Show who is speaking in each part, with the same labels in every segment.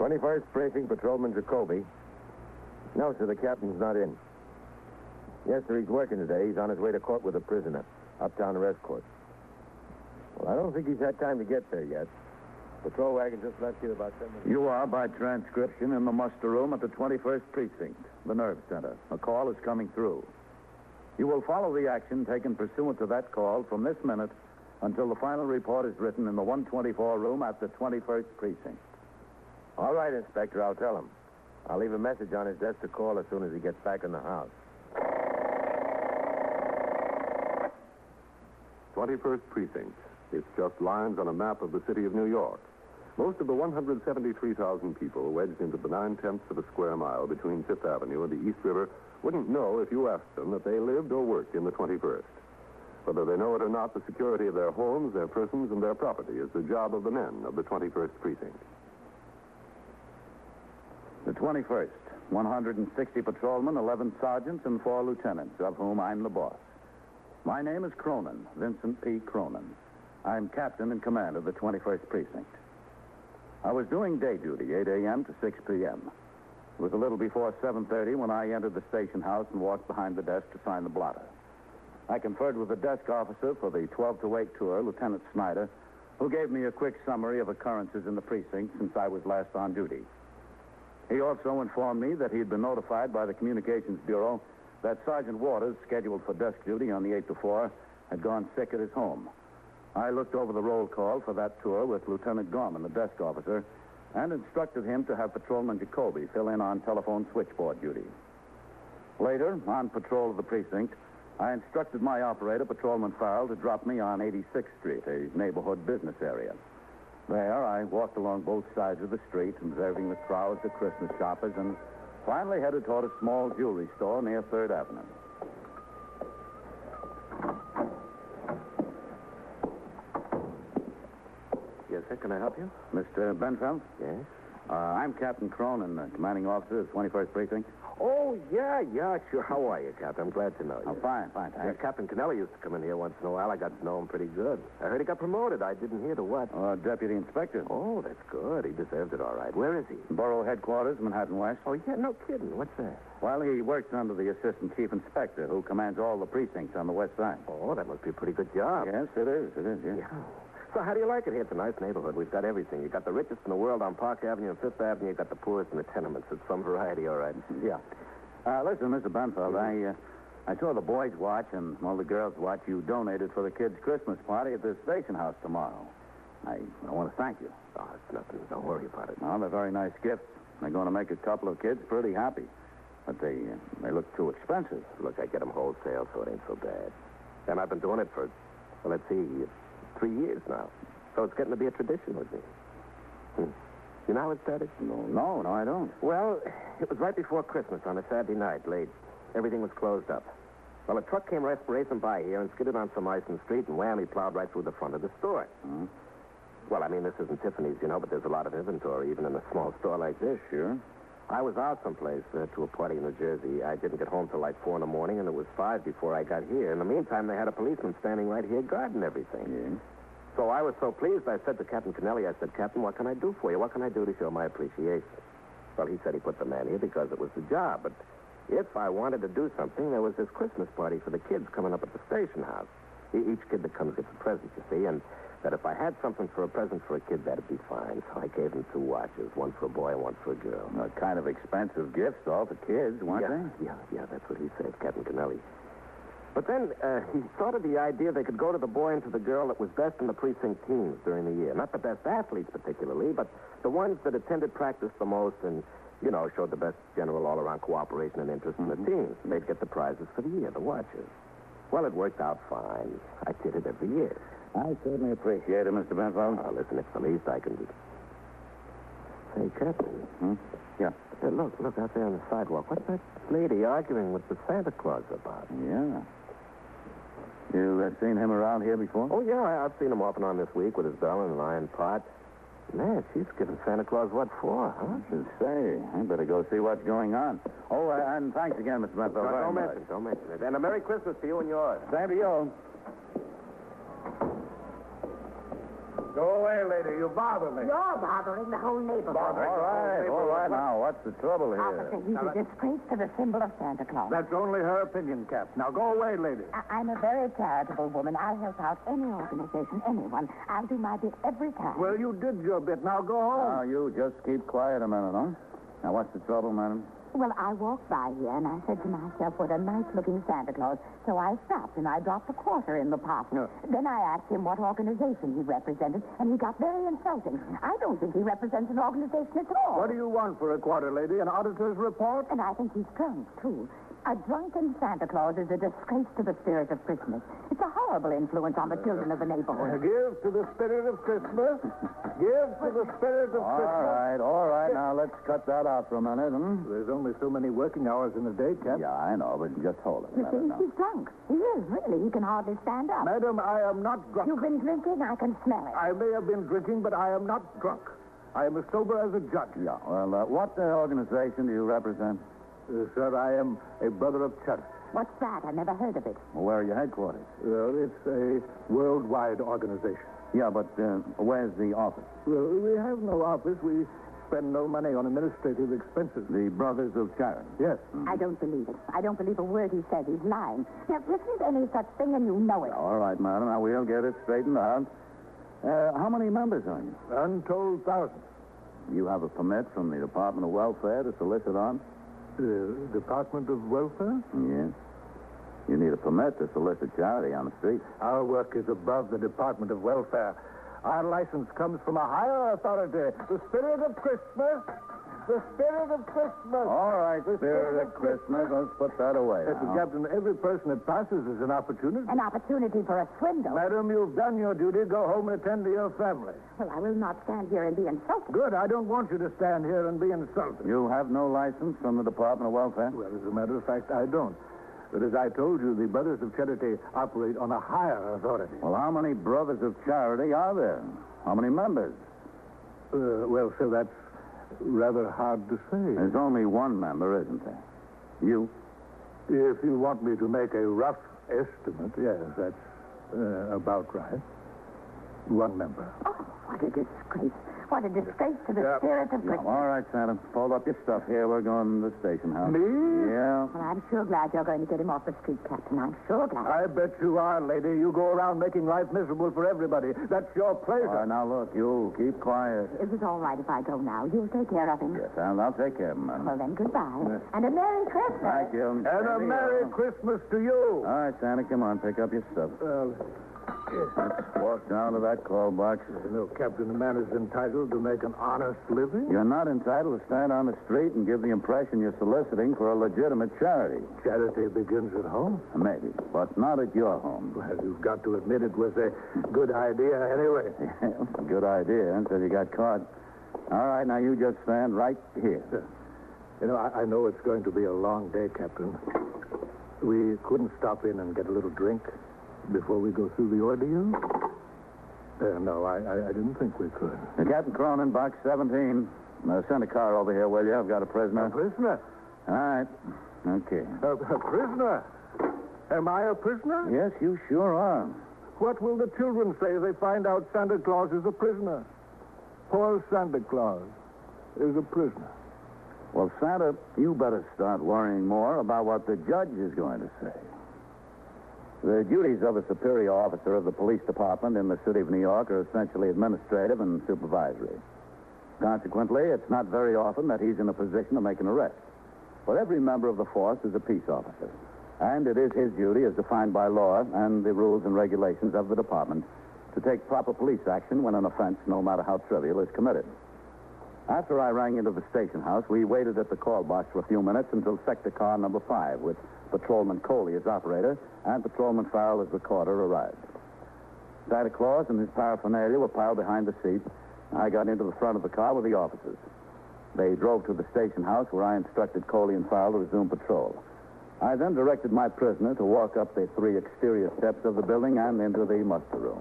Speaker 1: 21st Precinct Patrolman Jacoby. No, sir, the captain's not in. Yes, sir, he's working today. He's on his way to court with a prisoner. Uptown arrest court. Well, I don't think he's had time to get there yet. Patrol wagon just left here about 10 minutes.
Speaker 2: You are, by transcription, in the muster room at the 21st Precinct, the nerve center. A call is coming through. You will follow the action taken pursuant to that call from this minute until the final report is written in the 124 room at the 21st Precinct.
Speaker 1: All right, Inspector, I'll tell him. I'll leave a message on his desk to call as soon as he gets back in the house.
Speaker 3: 21st Precinct. It's just lines on a map of the city of New York. Most of the 173,000 people wedged into the 9/10 of a square mile between Fifth Avenue and the East River wouldn't know if you asked them that they lived or worked in the 21st. Whether they know it or not, the security of their homes, their persons, and their property is the job of the men of the 21st Precinct.
Speaker 2: The 21st, 160 patrolmen, 11 sergeants, and 4 lieutenants, of whom I'm the boss. My name is Cronin, Vincent P. Cronin. I'm captain in command of the 21st Precinct. I was doing day duty, 8 a.m. to 6 p.m. It was a little before 7:30 when I entered the station house and walked behind the desk to sign the blotter. I conferred with the desk officer for the 12 to 8 tour, Lieutenant Snyder, who gave me a quick summary of occurrences in the precinct since I was last on duty. He also informed me that he had been notified by the Communications Bureau that Sergeant Waters, scheduled for desk duty on the 8 to 4, had gone sick at his home. I looked over the roll call for that tour with Lieutenant Gorman, the desk officer, and instructed him to have Patrolman Jacoby fill in on telephone switchboard duty. Later, on patrol of the precinct, I instructed my operator, Patrolman Farrell, to drop me on 86th Street, a neighborhood business area. There, I walked along both sides of the street, observing the crowds of Christmas shoppers, and finally headed toward a small jewelry store near 3rd Avenue.
Speaker 1: Yes, sir, can I help you?
Speaker 2: Mr. Benfeld?
Speaker 1: Yes?
Speaker 2: I'm Captain Cronin, commanding officer of the 21st Precinct.
Speaker 1: Oh, yeah, sure. How are you, Captain? I'm glad to know you.
Speaker 2: Oh, fine,
Speaker 1: Yeah,
Speaker 2: thanks.
Speaker 1: Captain Kennelly used to come in here once in a while. I got to know him pretty good. I heard he got promoted. I didn't hear to what.
Speaker 2: Deputy Inspector.
Speaker 1: Oh, that's good. He deserves it all right. Where is he?
Speaker 2: Borough Headquarters, Manhattan West.
Speaker 1: Oh, yeah, no kidding. What's that?
Speaker 2: Well, he works under the Assistant Chief Inspector, who commands all the precincts on the west side.
Speaker 1: Oh, that must be a pretty good job.
Speaker 2: Yes, it is, yes.
Speaker 1: Yeah. So how do you like it here? It's a nice neighborhood. We've got everything. You got the richest in the world on Park Avenue and Fifth Avenue. You got the poorest in the tenements. It's some variety, all right.
Speaker 2: Yeah. Listen, Mr. Benfeld, I saw the boys' watch and all the girls' watch you donated for the kids' Christmas party at the station house tomorrow. I want to thank you.
Speaker 1: Oh, it's nothing. Don't worry about it.
Speaker 2: Well, they're very nice gifts. They're going to make a couple of kids pretty happy. But they look too expensive.
Speaker 1: Look, I get them wholesale, so it ain't so bad. And I've been doing it for, well, let's see, 3 years now. So it's getting to be a tradition with me. You know how it started?
Speaker 2: No, I don't.
Speaker 1: Well, it was right before Christmas on a Saturday night, late. Everything was closed up. Well, a truck came racing by here and skidded on some ice in the street, and wham, he plowed right through the front of the store.
Speaker 2: Hmm?
Speaker 1: Well, I mean, this isn't Tiffany's, but there's a lot of inventory, even in a small store like this.
Speaker 2: Sure.
Speaker 1: I was out someplace to a party in New Jersey. I didn't get home till like 4 in the morning, and it was 5 before I got here. In the meantime, they had a policeman standing right here guarding everything.
Speaker 2: Yeah.
Speaker 1: So I was so pleased, I said to Captain Kennelly, I said, Captain, what can I do for you? What can I do to show my appreciation? Well, he said he put the man here because it was the job. But if I wanted to do something, there was this Christmas party for the kids coming up at the station house. Each kid that comes gets a present, you see, and that if I had something for a present for a kid, that'd be fine. So I gave him 2 watches, one for a boy and one for a girl.
Speaker 2: Kind of expensive gifts, all for kids, weren't they?
Speaker 1: Yeah, that's what he said, Captain Kennelly. But then he thought of the idea they could go to the boy and to the girl that was best in the precinct teams during the year. Not the best athletes particularly, but the ones that attended practice the most and, showed the best general all-around cooperation and interest in the teams. And they'd get the prizes for the year, the watches. Well, it worked out fine. I did it every year.
Speaker 2: I certainly appreciate it, Mr. Benfeld.
Speaker 1: Oh, listen, it's the least I can do. Say, Captain.
Speaker 2: Yeah.
Speaker 1: Look out there on the sidewalk. What's that lady arguing with the Santa Claus about?
Speaker 2: Yeah. You seen him around here before?
Speaker 1: Oh, yeah, I've seen him off and on this week with his bell and an iron pot. Man, she's giving Santa Claus what for, huh?
Speaker 2: I should say. I better go see what's going on. Oh, and thanks again, Mr. Benfeld.
Speaker 1: Don't mention it. And a Merry Christmas to you and yours.
Speaker 2: Same to you.
Speaker 1: Go
Speaker 4: Go away, lady. You bother me.
Speaker 5: You're bothering the whole neighborhood.
Speaker 2: All right, now, what's the trouble here?
Speaker 5: Officer, he's a disgrace to the symbol of Santa Claus.
Speaker 4: That's only her opinion, Cap. Now go away, lady.
Speaker 5: I'm a very charitable woman. I'll help out any organization, anyone. I'll do my bit every time.
Speaker 4: Well, you did your bit. Now go home.
Speaker 2: Now, you just keep quiet a minute, huh? Now, what's the trouble, madam?
Speaker 5: Well, I walked by here, and I said to myself, what a nice-looking Santa Claus. So I stopped, and I dropped a quarter in the pot.
Speaker 4: No.
Speaker 5: Then I asked him what organization he represented, and he got very insulting. I don't think he represents an organization at all.
Speaker 4: What do you want for a quarter, lady? An auditor's report?
Speaker 5: And I think he's drunk, too. A drunken Santa Claus is a disgrace to the spirit of Christmas. It's a horrible influence on the children of the neighborhood.
Speaker 4: Give to the spirit of Christmas. Give to the spirit of Christmas.
Speaker 2: All right. Now, let's cut that out for a minute,
Speaker 4: There's only so many working hours in a day, Cap.
Speaker 2: Yeah, I know, but just hold it a
Speaker 5: You see,
Speaker 2: minute now.
Speaker 5: he's drunk. He is, really. He can hardly stand up.
Speaker 4: Madam, I am not drunk.
Speaker 5: You've been drinking? I can smell it.
Speaker 4: I may have been drinking, but I am not drunk. I am as sober as a judge.
Speaker 2: Yeah, well, what organization do you represent?
Speaker 4: Sir, I am a brother of charity.
Speaker 5: What's that? I never heard of it.
Speaker 2: Well, where are your headquarters?
Speaker 4: It's a worldwide organization.
Speaker 2: Yeah, but where's the office?
Speaker 4: Well, we have no office. We spend no money on administrative expenses.
Speaker 2: The Brothers of Charity.
Speaker 4: Yes.
Speaker 5: I don't believe it. I don't believe a word he says. He's lying. There isn't any such thing, and you know it.
Speaker 2: All right, madam. Now, we'll get it straightened out. How many members are you?
Speaker 4: Untold thousands.
Speaker 2: You have a permit from the Department of Welfare to solicit arms?
Speaker 4: Department of Welfare?
Speaker 2: Yes. You need a permit to solicit charity on the street.
Speaker 4: Our work is above the Department of Welfare. Our license comes from a higher authority. The spirit of Christmas. The spirit of Christmas.
Speaker 2: All right, spirit of Christmas. Let's put that away now.
Speaker 4: Captain, every person that passes is an opportunity.
Speaker 5: An opportunity for a swindle.
Speaker 4: Madam, you've done your duty. Go home and attend to your family.
Speaker 5: Well, I will not stand here and be insulted.
Speaker 4: Good. I don't want you to stand here and be insulted.
Speaker 2: You have no license from the Department of Welfare?
Speaker 4: Well, as a matter of fact, I don't. But as I told you, the Brothers of Charity operate on a higher authority.
Speaker 2: Well, how many Brothers of Charity are there? How many members?
Speaker 4: Well, sir, that's rather hard to say.
Speaker 2: There's only one member, isn't there? You?
Speaker 4: If you want me to make a rough estimate, yes, that's about right. One member.
Speaker 5: Oh, what a disgrace. What a disgrace to the spirit of Christmas.
Speaker 2: All right, Santa. Fold up your stuff here. We're going to the station house.
Speaker 4: Me?
Speaker 2: Yeah.
Speaker 5: Well, I'm sure glad you're going to get him off the street, Captain. I'm sure glad.
Speaker 4: I bet you are, lady. You go around making life miserable for everybody. That's your pleasure.
Speaker 2: All right, now, look, you keep quiet.
Speaker 5: Is it all right if I go now? You'll take care of him?
Speaker 2: Yes, I'll take care of him, madam.
Speaker 5: Well, then, goodbye. And a Merry Christmas.
Speaker 2: Thank you.
Speaker 4: And a Merry Christmas to you.
Speaker 2: All right, Santa, come on. Pick up your stuff. Let's walk down to that call box.
Speaker 4: You know, Captain, a man is entitled to make an honest living.
Speaker 2: You're not entitled to stand on the street and give the impression you're soliciting for a legitimate charity.
Speaker 4: Charity begins at home.
Speaker 2: Maybe, but not at your home.
Speaker 4: Well, you've got to admit it was a good idea anyway.
Speaker 2: A good idea until you got caught. All right, now you just stand right here.
Speaker 4: You know, I know it's going to be a long day, Captain. We couldn't stop in and get a little drink before we go through the ordeal? No, I didn't think we could.
Speaker 2: Captain Cronin, box 17. Send a car over here, will you? I've got a prisoner.
Speaker 4: A prisoner?
Speaker 2: All right. Okay.
Speaker 4: A prisoner? Am I a prisoner?
Speaker 2: Yes, you sure are.
Speaker 4: What will the children say if they find out Santa Claus is a prisoner? Poor Santa Claus is a prisoner.
Speaker 2: Well, Santa, you better start worrying more about what the judge is going to say. The duties of a superior officer of the police department in the city of New York are essentially administrative and supervisory. Consequently, it's not very often that he's in a position to make an arrest. But every member of the force is a peace officer. And it is his duty, as defined by law and the rules and regulations of the department, to take proper police action when an offense, no matter how trivial, is committed. After I rang into the station house, we waited at the call box for a few minutes until sector car number 5, with Patrolman Coley as operator and Patrolman Farrell as recorder, arrived. Santa Claus and his paraphernalia were piled behind the seat. I got into the front of the car with the officers. They drove to the station house where I instructed Coley and Farrell to resume patrol. I then directed my prisoner to walk up the 3 exterior steps of the building and into the muster room.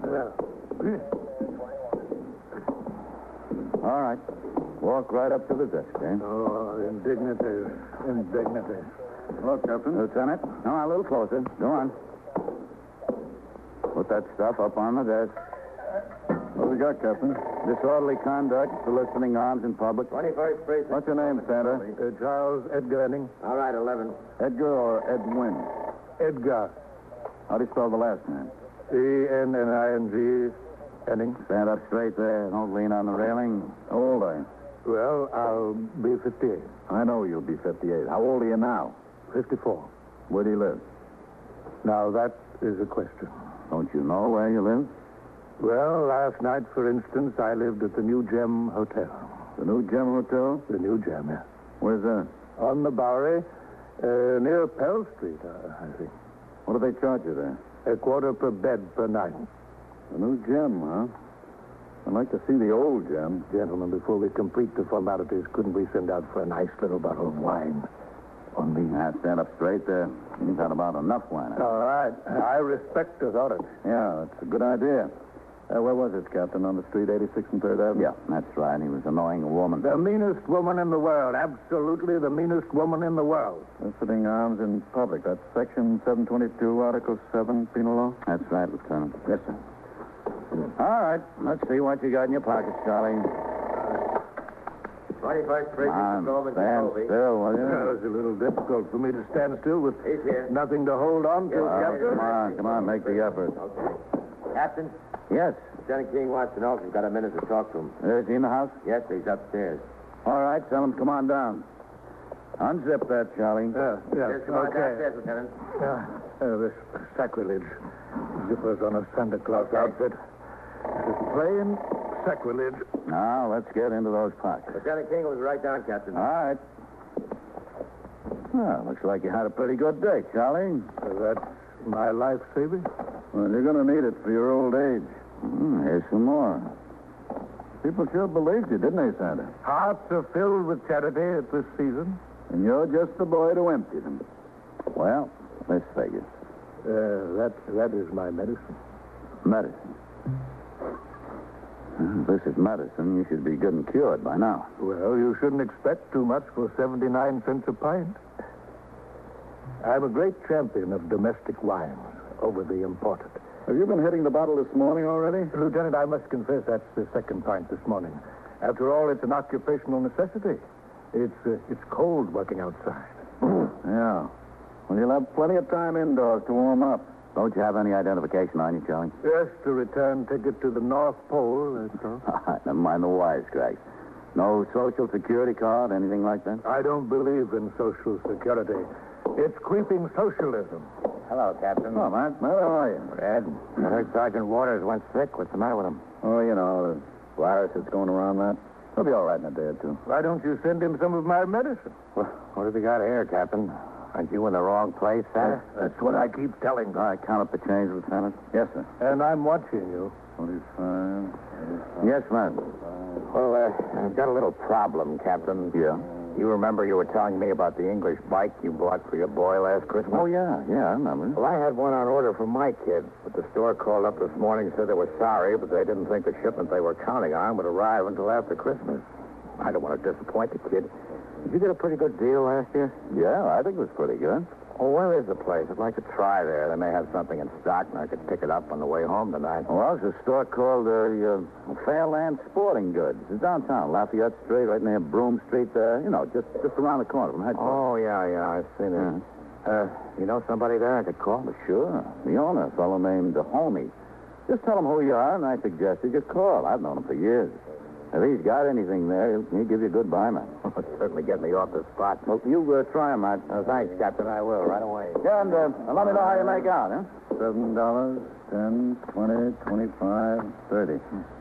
Speaker 2: All right. Walk right up to the desk, eh?
Speaker 4: Oh, indignity.
Speaker 2: Hello, Captain. Lieutenant. No, a little closer. Go on. Put that stuff up on the desk. What have we got, Captain? Disorderly conduct, soliciting arms in public.
Speaker 1: 21st Precinct.
Speaker 2: What's your name, Santa?
Speaker 4: Charles Edgar Enning.
Speaker 1: All right, 11.
Speaker 2: Edgar or Edwin?
Speaker 4: Edgar.
Speaker 2: How do you spell the last name?
Speaker 4: Enning. Enning.
Speaker 2: Stand up straight there. Don't lean on the railing. How old are you?
Speaker 4: Well, I'll be 58.
Speaker 2: I know you'll be 58. How old are you now?
Speaker 4: 54.
Speaker 2: Where do you live?
Speaker 4: Now, that is a question.
Speaker 2: Don't you know where you live?
Speaker 4: Well, last night, for instance, I lived at the New Gem Hotel.
Speaker 2: The New Gem Hotel?
Speaker 4: The New Gem, yeah.
Speaker 2: Where's that?
Speaker 4: On the Bowery, near Pell Street, I think.
Speaker 2: What do they charge you there?
Speaker 4: A quarter per bed per night.
Speaker 2: The New Gem, huh? I'd like to see the old Gem.
Speaker 4: Gentlemen, before we complete the formalities, couldn't we send out for a nice little bottle of wine? On me.
Speaker 2: Now, stand up straight there. You've had about enough wine.
Speaker 4: All right. I respect authority.
Speaker 2: Yeah, that's a good idea. Where was it, Captain? On the street, 86th and 3rd Avenue? Yeah, that's right. He was annoying a woman.
Speaker 4: The meanest woman in the world. Absolutely the meanest woman in the world.
Speaker 2: Soliciting arms in public. That's Section 722, Article 7, Penal Law? That's right, Lieutenant. Yes, sir. All right. Let's see what you got in your pockets, Charlie.
Speaker 1: 21st Precinct.
Speaker 2: Stand still, will you?
Speaker 4: It was a little difficult for me to stand still with
Speaker 1: He's here.
Speaker 4: nothing to hold on to, Captain.
Speaker 2: Come on, make the effort.
Speaker 1: Okay. Captain,
Speaker 2: Yes.
Speaker 1: Lieutenant King wants to know if you've got a minute to talk to him.
Speaker 2: Is he in the house?
Speaker 1: Yes, sir, he's upstairs.
Speaker 2: All right, tell him to come on down. Unzip that, Charlie.
Speaker 4: Yeah,
Speaker 1: Yes, come on
Speaker 4: okay.
Speaker 1: downstairs, Lieutenant.
Speaker 4: This sacrilege. Zippers on a Santa Claus outfit. This plain sacrilege.
Speaker 2: Now, let's get into those pockets.
Speaker 1: Lieutenant King was right down, Captain.
Speaker 2: All right. Well, looks like you had a pretty good day, Charlie.
Speaker 4: That's my life saving.
Speaker 2: Well, you're going to need it for your old age. Here's some more. People sure believed you, didn't they, Santa?
Speaker 4: Hearts are filled with charity at this season.
Speaker 2: And you're just the boy to empty them. Well, this figures.
Speaker 4: That is my medicine.
Speaker 2: Medicine. If this is medicine, you should be good and cured by now.
Speaker 4: Well, you shouldn't expect too much for 79 cents a pint. I'm a great champion of domestic wines over the imported.
Speaker 2: Have you been hitting the bottle this morning already?
Speaker 4: Lieutenant, I must confess that's the second pint this morning. After all, it's an occupational necessity. It's cold working outside.
Speaker 2: Yeah. Well, you'll have plenty of time indoors to warm up. Don't you have any identification on you, Charlie?
Speaker 4: Yes, the return ticket to the North Pole, that's all.
Speaker 2: Never mind the wisecracks. No Social Security card, anything like that?
Speaker 4: I don't believe in Social Security. It's creeping socialism.
Speaker 1: Hello, Captain.
Speaker 2: Oh, man. How are you?
Speaker 1: Ed, I heard Sergeant Waters went sick. What's the matter with him?
Speaker 2: Oh, you know, the virus that's going around that. He'll be all right in a day or two.
Speaker 4: Why don't you send him some of my medicine?
Speaker 1: Well, what have you got here, Captain? Aren't you in the wrong place, Santa?
Speaker 4: That's what I keep telling
Speaker 2: All right, count up the change, Lieutenant. Yes, sir.
Speaker 4: And I'm watching you.
Speaker 2: 25. Yes, ma'am.
Speaker 1: Well, I've got a little problem, Captain.
Speaker 2: Yeah.
Speaker 1: You remember you were telling me about the English bike you bought for your boy last Christmas?
Speaker 2: Oh, yeah, I remember.
Speaker 1: Well, I had one on order for my kid, but the store called up this morning and said they were sorry, but they didn't think the shipment they were counting on would arrive until after Christmas. I don't want to disappoint the kid. Did you get a pretty good deal last year?
Speaker 2: Yeah, I think it was pretty good.
Speaker 1: Oh, where is the place? I'd like to try there. They may have something in stock, and I could pick it up on the way home tonight.
Speaker 2: Well, it's a store called Fairland Sporting Goods. It's downtown, Lafayette Street, right near Broome Street there. You know, just around the corner from headquarters.
Speaker 1: Oh, yeah, I've seen it. You know somebody there I could call?
Speaker 2: Well, sure. The owner, a fellow named Homie. Just tell him who you are, and I suggest you get call. I've known him for years. If he's got anything there, he'll give you a good buy, man.
Speaker 1: It'll certainly get me off the spot.
Speaker 2: Well, you try him, man.
Speaker 1: Thanks, Captain. I will, right away.
Speaker 2: Yeah, and let me know how you make out, huh? $7, 10, 20, 25, 30.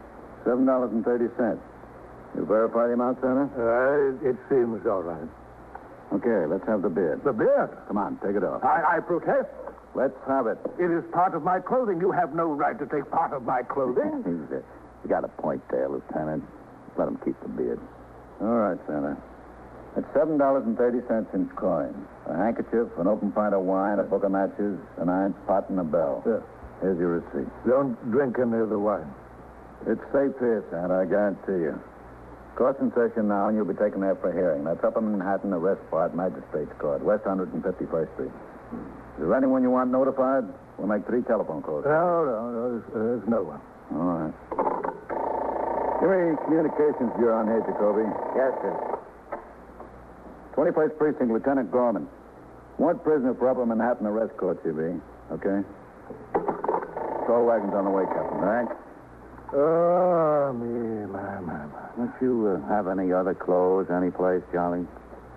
Speaker 2: $7.30. You verify the amount, Santa?
Speaker 4: It seems all right.
Speaker 2: Okay, let's have the bid.
Speaker 4: The beard?
Speaker 2: Come on, take it off.
Speaker 4: I protest.
Speaker 2: Let's have it.
Speaker 4: It is part of my clothing. You have no right to take part of my clothing.
Speaker 2: You got a point there, Lieutenant. Let him keep the beard. All right, Santa. It's $7.30 in coins. A handkerchief, an open pint of wine, a book of matches, an iron pot, and a bell.
Speaker 4: Yeah.
Speaker 2: Here's your receipt.
Speaker 4: Don't drink any of the wine.
Speaker 2: It's safe here, Santa, I guarantee you. Court's in session now, and you'll be taken there for a hearing. That's up in Manhattan, Arrest Part, Magistrate's Court, West 151st Street. Is there anyone you want notified? We'll make 3 telephone calls.
Speaker 4: No, there's no one.
Speaker 2: All right. Communications Bureau on here, Jacoby.
Speaker 1: Yes, sir.
Speaker 2: 21st Precinct, Lieutenant Gorman. Want prisoner for Upper Manhattan arrest court, CB. Okay? Patrol wagon's on the way, Captain. All right?
Speaker 4: Oh, me, my.
Speaker 2: Don't you have any other clothes any place, Charlie?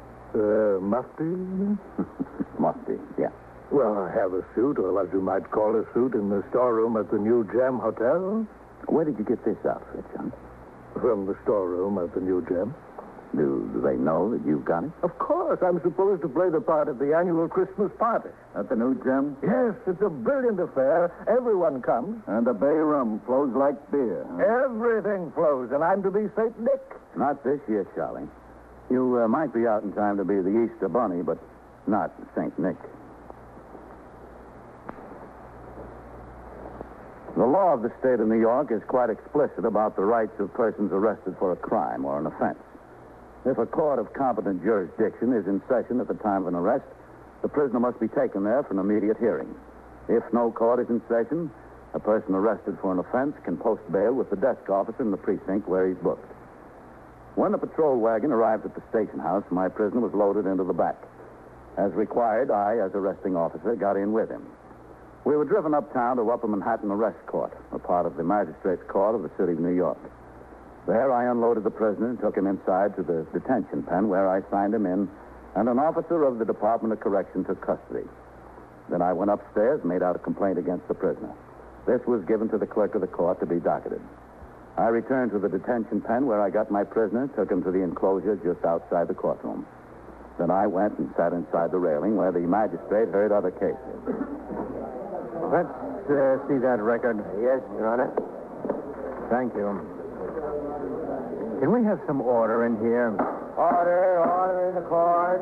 Speaker 4: Mufti?
Speaker 2: Mufti, yeah.
Speaker 4: Well, I have a suit, or what you might call a suit, in the storeroom at the New Gem Hotel.
Speaker 2: Where did you get this outfit, John?
Speaker 4: From the storeroom at the New Gem.
Speaker 2: Do they know that you've got it?
Speaker 4: Of course, I'm supposed to play the part at the annual Christmas party.
Speaker 2: At the New Gem?
Speaker 4: Yes, it's a brilliant affair. Everyone comes.
Speaker 2: And the bay rum flows like beer. Huh?
Speaker 4: Everything flows, and I'm to be St. Nick.
Speaker 2: Not this year, Charlie. You might be out in time to be the Easter Bunny, but not St. Nick. The law of the state of New York is quite explicit about the rights of persons arrested for a crime or an offense. If a court of competent jurisdiction is in session at the time of an arrest, the prisoner must be taken there for an immediate hearing. If no court is in session, a person arrested for an offense can post bail with the desk officer in the precinct where he's booked. When the patrol wagon arrived at the station house, my prisoner was loaded into the back. As required, I, as arresting officer, got in with him. We were driven uptown to Upper Manhattan Arrest Court, a part of the magistrate's court of the city of New York. There, I unloaded the prisoner and took him inside to the detention pen, where I signed him in, and an officer of the Department of Correction took custody. Then I went upstairs and made out a complaint against the prisoner. This was given to the clerk of the court to be docketed. I returned to the detention pen, where I got my prisoner, took him to the enclosure just outside the courtroom. Then I went and sat inside the railing, where the magistrate heard other cases.
Speaker 6: Let's see that record.
Speaker 1: Yes, Your Honor.
Speaker 6: Thank you. Can we have some order in here?
Speaker 1: Order in the court.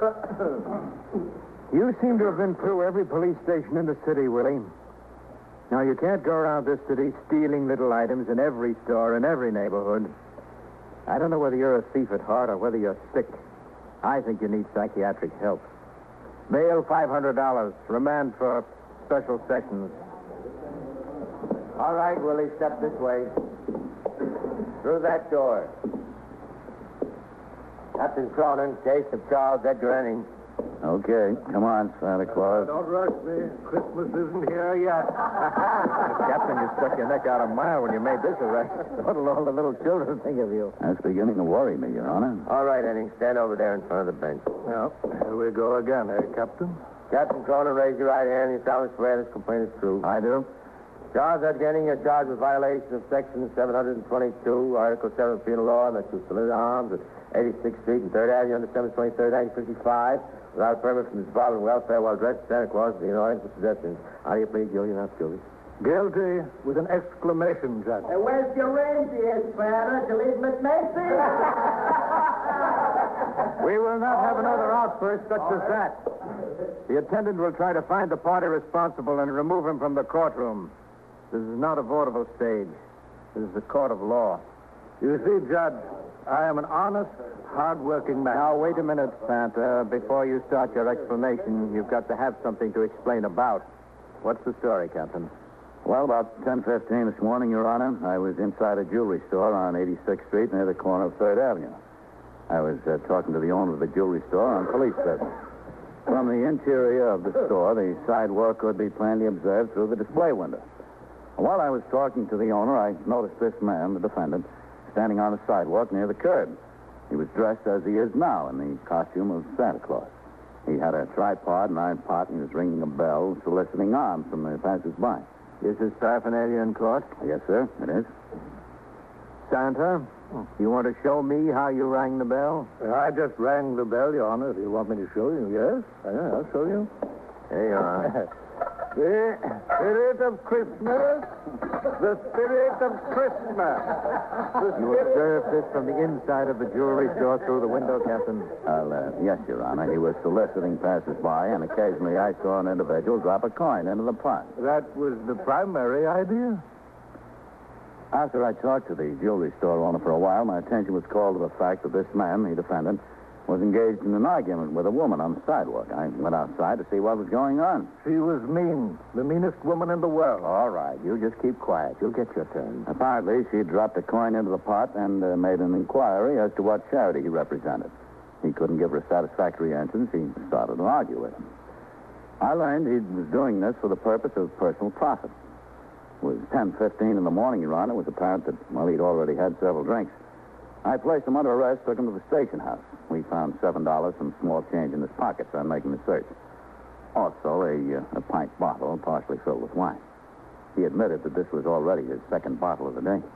Speaker 6: You seem to have been through every police station in the city, Willie. Now, you can't go around this city stealing little items in every store in every neighborhood. I don't know whether you're a thief at heart or whether you're sick. I think you need psychiatric help. Bail $500. Remand for special sessions.
Speaker 1: All right, Willie, step this way. Through that door. Captain Cronin, case of Charles Edgar Enning.
Speaker 2: Okay, come on, Santa Claus.
Speaker 4: Don't rush me. Christmas isn't here yet.
Speaker 6: Captain, you stuck your neck out a mile when you made this arrest. What'll all the little children think of you?
Speaker 2: That's beginning to worry me, Your Honor.
Speaker 1: All right, Enning, stand over there in front of the bench.
Speaker 4: Well, here we go again, Captain?
Speaker 1: Captain Cronin, raise your right hand. You solemnly swear this complaint is true.
Speaker 6: I do.
Speaker 1: Charles Edgar Enning, you're charged with violation of Section 722, Article 7 of Penal Law, and that you salute arms at 86th Street and 3rd Avenue on December 23rd, 1955, without a permit from the Department of Welfare while dressed as Santa Claus, being ordered for possession. How do you plead, guilty or not guilty?
Speaker 4: Guilty with an exclamation, Judge.
Speaker 1: Hey, where's your reindeer, Santa? Did you leave them at Macy's?
Speaker 6: We will not have another outburst such as that. The attendant will try to find the party responsible and remove him from the courtroom. This is not a vaudeville stage. This is a court of law.
Speaker 4: You see, Judge, I am an honest, hard-working man.
Speaker 6: Now, wait a minute, Santa. Before you start your explanation, you've got to have something to explain about. What's the story, Captain?
Speaker 2: Well, about 10:15 this morning, Your Honor, I was inside a jewelry store on 86th Street near the corner of 3rd Avenue. I was talking to the owner of the jewelry store on police business. From the interior of the store, the sidewalk could be plainly observed through the display window. While I was talking to the owner, I noticed this man, the defendant, standing on the sidewalk near the curb. He was dressed as he is now in the costume of Santa Claus. He had a tripod, an iron pot, and he was ringing a bell, soliciting alms from the passers-by.
Speaker 6: Is this paraphernalia in court?
Speaker 2: Yes, sir, it is.
Speaker 6: Santa, you want to show me how you rang the bell?
Speaker 4: I just rang the bell, Your Honor. If you want me to show you, yes? I'll show you.
Speaker 6: Here you are.
Speaker 4: The spirit of Christmas. The spirit of Christmas.
Speaker 6: You observed this from the inside of the jewelry store through the window, Captain?
Speaker 2: Yes, Your Honor. He was soliciting passers-by, and occasionally I saw an individual drop a coin into the pot.
Speaker 4: That was the primary idea.
Speaker 2: After I talked to the jewelry store owner for a while, my attention was called to the fact that this man, the defendant, was engaged in an argument with a woman on the sidewalk. I went outside to see what was going on.
Speaker 4: She was mean. The meanest woman in the world.
Speaker 6: All right, you just keep quiet. You'll get your turn.
Speaker 2: Apparently, she dropped a coin into the pot and made an inquiry as to what charity he represented. He couldn't give her a satisfactory answer, and she started to argue with him. I learned he was doing this for the purpose of personal profit. It was 10:15 in the morning, Your Honor. It was apparent that, well, he'd already had several drinks. I placed him under arrest, took him to the station house. We found $7, some small change in his pockets on making the search. Also, a pint bottle partially filled with wine. He admitted that this was already his second bottle of the day.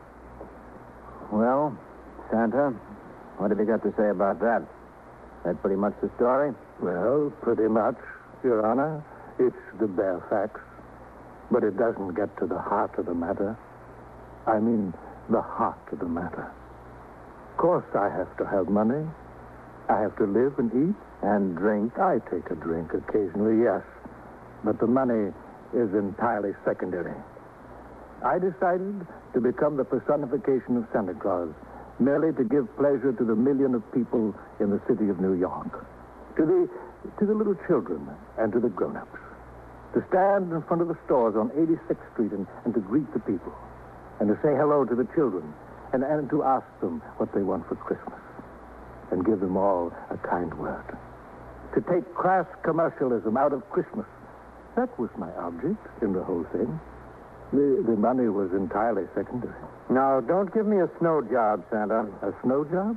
Speaker 6: Well, Santa, what have you got to say about that? That pretty much the story?
Speaker 4: Well, pretty much, Your Honor. It's the bare facts. But it doesn't get to the heart of the matter. I mean, the heart of the matter. Of course, I have to have money. I have to live and eat.
Speaker 6: And drink?
Speaker 4: I take a drink occasionally, yes. But the money is entirely secondary. I decided to become the personification of Santa Claus, merely to give pleasure to the million of people in the city of New York. To the little children and to the grown-ups. To stand in front of the stores on 86th Street and to greet the people. And to say hello to the children. And to ask them what they want for Christmas. And give them all a kind word. To take crass commercialism out of Christmas. That was my object in the whole thing. The money was entirely secondary.
Speaker 6: Now, don't give me a snow job, Santa.
Speaker 4: A snow job?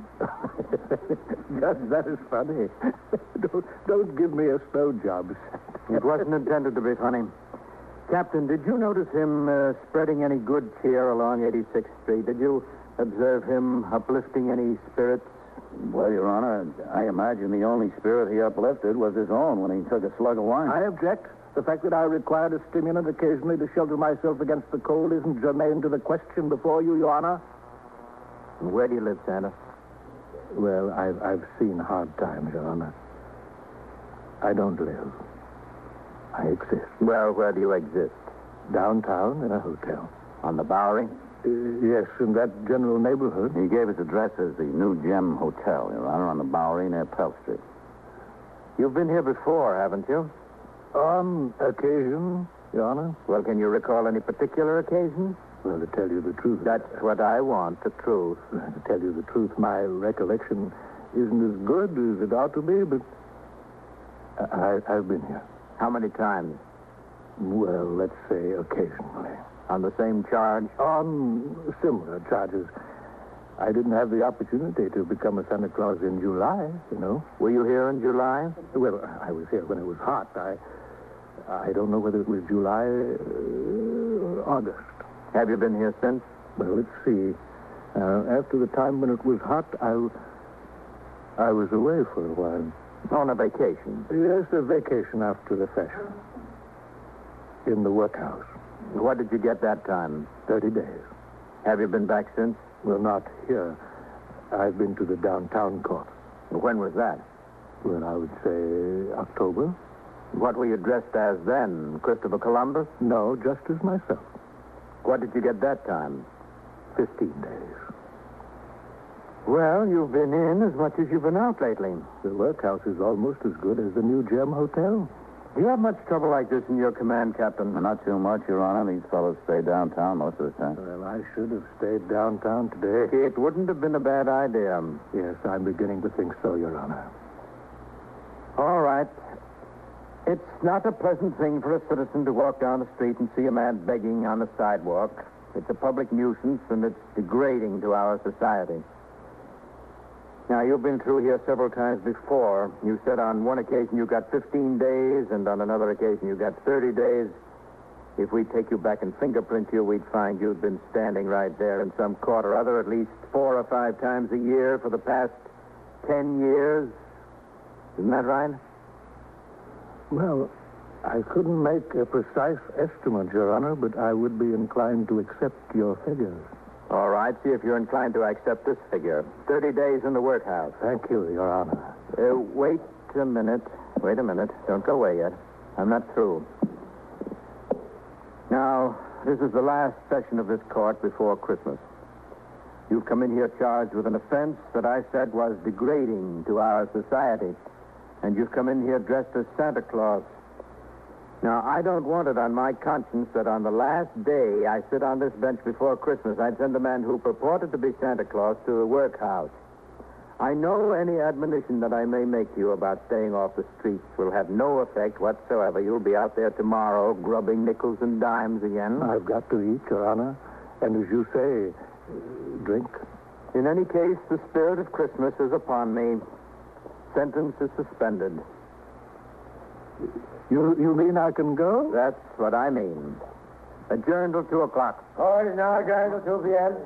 Speaker 4: that is funny. Don't give me a snow job, Santa.
Speaker 6: It wasn't intended to be funny. Captain, did you notice him spreading any good cheer along 86th Street? Did you observe him uplifting any spirits?
Speaker 2: Well, Your Honor, I imagine the only spirit he uplifted was his own when he took a slug of wine.
Speaker 4: I object. The fact that I required a stimulant occasionally to shelter myself against the cold isn't germane to the question before you, Your Honor.
Speaker 6: Where do you live, Santa?
Speaker 4: Well, I've seen hard times, Your Honor. I don't live. I exist.
Speaker 6: Well, where do you exist?
Speaker 4: Downtown in a hotel.
Speaker 6: On the Bowery?
Speaker 4: Yes, in that general neighborhood.
Speaker 2: He gave his address as the New Gem Hotel, Your Honor, on the Bowery near Pell Street.
Speaker 6: You've been here before, haven't you?
Speaker 4: On occasion, Your Honor.
Speaker 6: Well, can you recall any particular occasion?
Speaker 4: Well, to tell you the truth...
Speaker 6: That's what I want, the truth.
Speaker 4: To tell you the truth, my recollection isn't as good as it ought to be, but I've been here.
Speaker 6: How many times?
Speaker 4: Well, let's say occasionally.
Speaker 6: On the same charge?
Speaker 4: On similar charges. I didn't have the opportunity to become a Santa Claus in July, you know.
Speaker 6: Were you here in July?
Speaker 4: Well, I was here when it was hot. I don't know whether it was July or August.
Speaker 6: Have you been here since?
Speaker 4: Well, let's see. After the time when it was hot, I was away for a while.
Speaker 6: On a vacation?
Speaker 4: Yes, a vacation after the fashion. In the workhouse.
Speaker 6: What did you get that time?
Speaker 4: 30 days.
Speaker 6: Have you been back since?
Speaker 4: Well, not here. I've been to the downtown court.
Speaker 6: When was that?
Speaker 4: Well, I would say October.
Speaker 6: What were you dressed as then? Christopher Columbus?
Speaker 4: No, just as myself.
Speaker 6: What did you get that time?
Speaker 4: 15 days.
Speaker 6: Well, you've been in as much as you've been out lately.
Speaker 4: The workhouse is almost as good as the New Gem Hotel.
Speaker 6: Do you have much trouble like this in your command, Captain?
Speaker 2: Not too much, Your Honor. These fellows stay downtown most of the time.
Speaker 4: Well, I should have stayed downtown today.
Speaker 6: It wouldn't have been a bad idea.
Speaker 4: Yes, I'm beginning to think so, Your Honor.
Speaker 6: All right. It's not a pleasant thing for a citizen to walk down the street and see a man begging on the sidewalk. It's a public nuisance, and it's degrading to our society. Now, you've been through here several times before. You said on one occasion you got 15 days, and on another occasion you got 30 days. If we take you back and fingerprint you, we'd find you'd been standing right there in some court or other at least 4 or 5 times a year for the past 10 years. Isn't that right?
Speaker 4: Well, I couldn't make a precise estimate, Your Honor, but I would be inclined to accept your figures.
Speaker 6: All right, see if you're inclined to accept this figure. 30 days in the workhouse.
Speaker 4: Thank you, Your Honor.
Speaker 6: Wait a minute. Wait a minute. Don't go away yet. I'm not through. Now, this is the last session of this court before Christmas. You've come in here charged with an offense that I said was degrading to our society. And you've come in here dressed as Santa Claus. Now, I don't want it on my conscience that on the last day I sit on this bench before Christmas, I'd send a man who purported to be Santa Claus to the workhouse. I know any admonition that I may make you about staying off the streets will have no effect whatsoever. You'll be out there tomorrow grubbing nickels and dimes again.
Speaker 4: I've got to eat, Your Honor. And as you say, drink.
Speaker 6: In any case, the spirit of Christmas is upon me. Sentence is suspended.
Speaker 4: You mean I can go?
Speaker 6: That's what I mean. Adjourned till 2 o'clock.
Speaker 4: All right, now adjourned till the end.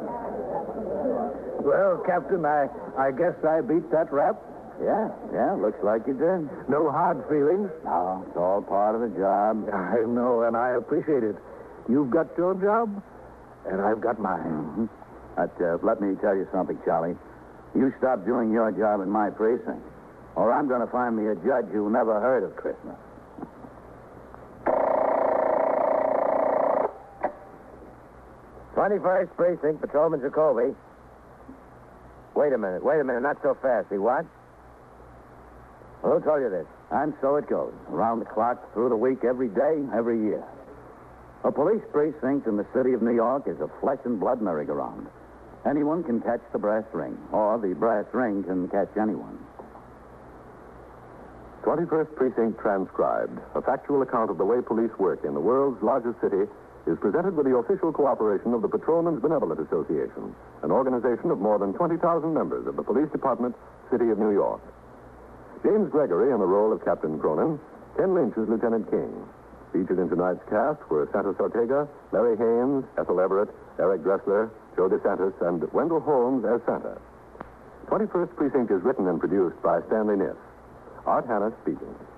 Speaker 4: Well, Captain, I guess I beat that rap.
Speaker 6: Yeah, looks like you did.
Speaker 4: No hard feelings.
Speaker 6: No, it's all part of the job.
Speaker 4: I know, and I appreciate it. You've got your job, and I've got mine.
Speaker 2: But let me tell you something, Charlie. You stop doing your job in my precinct, or I'm going to find me a judge who never heard of Christmas.
Speaker 6: 21st Precinct, Patrolman Jacoby. Wait a minute, not so fast. See what? Well, who told you this?
Speaker 2: And so it goes, around the clock, through the week, every day, every year. A police precinct in the city of New York is a flesh and blood merry-go-round. Anyone can catch the brass ring, or the brass ring can catch anyone.
Speaker 3: 21st Precinct Transcribed, a factual account of the way police work in the world's largest city, is presented with the official cooperation of the Patrolmen's Benevolent Association, an organization of more than 20,000 members of the Police Department, City of New York. James Gregory in the role of Captain Cronin, Ken Lynch as Lieutenant King. Featured in tonight's cast were Santos Ortega, Larry Haynes, Ethel Everett, Eric Dressler, Joe DeSantis, and Wendell Holmes as Santa. 21st Precinct is written and produced by Stanley Niss. Art Hannah speaking.